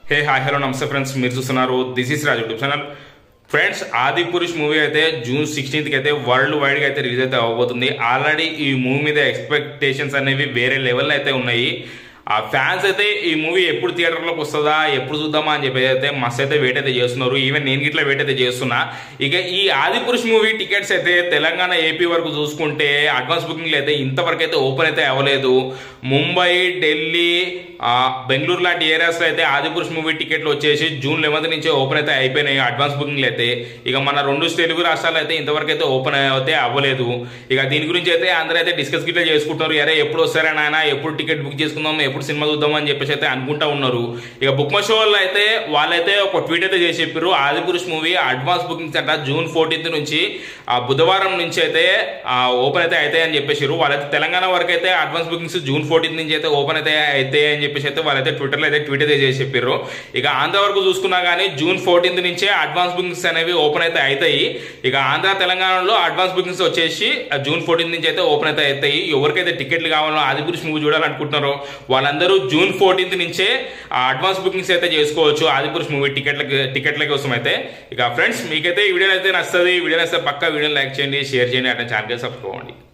హే hi hello నమస్తే friends, మీరు చూస్తున్నారు this is Raj YouTube channel. Friends, Adi Purush movie అయితే జూన్ 16కి అయితే వరల్డ్ వైడ్గా అయితే రిలీజ్ అయితే అవ్వబోతుంది. ఆల్రెడీ ఈ మూవీ మీద ఎక్స్పెక్టేషన్స్ అనేవి వేరే లెవెల్ అయితే ఉన్నాయి. ఆ ఫ్యాన్స్ అయితే ఈ మూవీ ఎప్పుడు థియేటర్లోకి వస్తుందా, ఎప్పుడు చూద్దామా అని చెప్పి అయితే మస్త్ అయితే వెయిట్ అయితే చేస్తున్నారు. ఈవెన్ నేను గిట్లా వెయిట్ అయితే చేస్తున్నా. ఇక ఈ ఆది పురుష్ మూవీ టికెట్స్ అయితే తెలంగాణ ఏపీ వరకు చూసుకుంటే అడ్వాన్స్ బుకింగ్లు అయితే ఇంతవరకు అయితే ఓపెన్ అయితే అవ్వలేదు. ముంబై, ఢిల్లీ, బెంగళూరు లాంటి ఏరియాస్లో అయితే ఆది పురుష్ మూవీ టికెట్లు వచ్చేసి జూన్ 11 నుంచే ఓపెన్ అయితే అయిపోయినాయి అడ్వాన్స్ బుకింగ్లు అయితే. ఇక మన రెండు తెలుగు రాష్ట్రాలు అయితే ఇంతవరకు అయితే ఓపెన్ అయితే అవ్వలేదు. ఇక దీని గురించి అయితే అందరూ అయితే డిస్కస్ గిట్లా చేసుకుంటున్నారు. అరే ఎప్పుడు వస్తారా నాయన, ఎప్పుడు టికెట్ బుక్ చేసుకుందాం, ఎప్పుడు సినిమా చూద్దాం అని చెప్పేసి అయితే అనుకుంటా ఉన్నారు. ఇక బుక్ మై షో వాళ్ళు అయితే వాళ్ళైతే ఒక ట్వీట్ అయితే చేసి చెప్పారు, Adi Purush movie advance bookings అంట జూన్ 14 నుంచి బుధవారం నుంచి అయితే ఓపెన్ అయితే అవుతాయి అని చెప్పేసారు. వాళ్ళైతే తెలంగాణ వరకు అయితే అడ్వాన్స్ బుకింగ్స్ జూన్ 14 నుంచి అయితే ఓపెన్ అయితే అవుతాయి అని చెప్పేసి అయితే వాళ్ళైతే ట్విట్టర్లో అయితే ట్వీట్ అయితే చేసి చెప్పారు. ఇక ఆంధ్ర వరకు చూసుకున్నా కానీ జూన్ 14 నుంచే అడ్వాన్స్ బుకింగ్స్ అనేవి ఓపెన్ అయితే అవుతాయి. ఇక ఆంధ్ర తెలంగాణలో అడ్వాన్స్ బుకింగ్స్ వచ్చేసి జూన్ 14 నుంచి అయితే ఓపెన్ అయితే అవుతాయి. ఎవరికైతే టికెట్లు కావాలో ఆది పురుష్ మూవీ చూడాలనుకుంటున్నారో వాళ్ళందరూ జూన్ 14 నుంచే అడ్వాన్స్ బుకింగ్స్ అయితే చేసుకోవచ్చు ఆది పురుష్ మూవీ టికెట్ల కోసం అయితే. ఇక ఫ్రెండ్స్, మీకైతే ఈ వీడియో అయితే నచ్చుతుంది. వీడియో నచ్చితే పక్కా వీడియోని లైక్ చేయండి, షేర్ చేయండి, అట్లా ఛానల్ సబ్స్క్రైబ్ అవ్వండి.